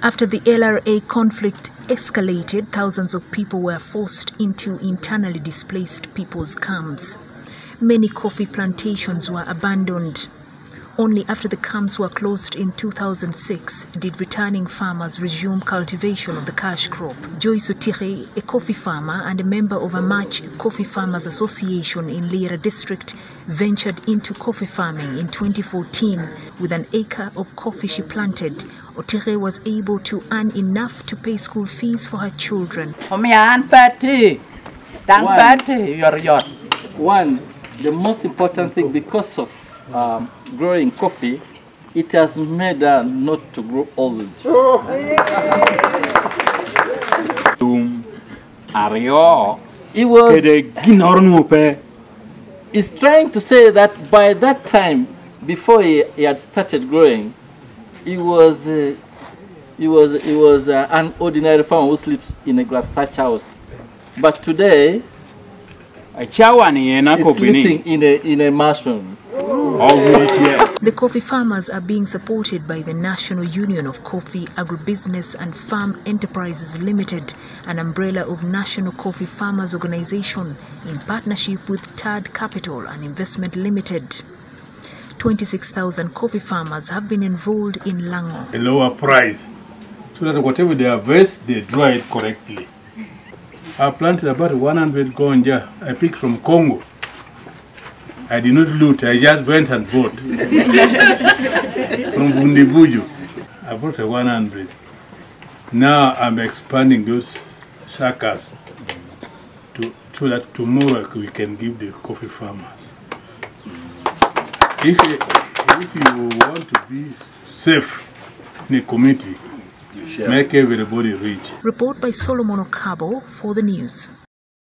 After the LRA conflict escalated, thousands of people were forced into internally displaced people's camps. Many coffee plantations were abandoned. Only after the camps were closed in 2006 did returning farmers resume cultivation of the cash crop. Joyce Otire, a coffee farmer and a member of a March Coffee Farmers Association in Lira district, ventured into coffee farming in 2014. With an acre of coffee she planted, Otire was able to earn enough to pay school fees for her children. One, the most important thing, because of growing coffee, it has made her not to grow old. He's trying to say that by that time, before he had started growing, he was an ordinary farmer who sleeps in a glass thatch house. But today, he's sleeping in a mansion. The coffee farmers are being supported by the National Union of Coffee, Agribusiness and Farm Enterprises Limited, an umbrella of National Coffee Farmers Organization, in partnership with Third Capital and Investment Limited. 26,000 coffee farmers have been enrolled in Lango. A lower price, so that whatever they harvest, they dry it correctly. I planted about 100 gonja. I picked from Congo. I did not loot, I just went and bought. From Bundibuju, I bought a 100. Now I'm expanding those shakas so that tomorrow we can give the coffee farmers. If you want to be safe in a community, make everybody rich. Report by Solomon Okabo for the news.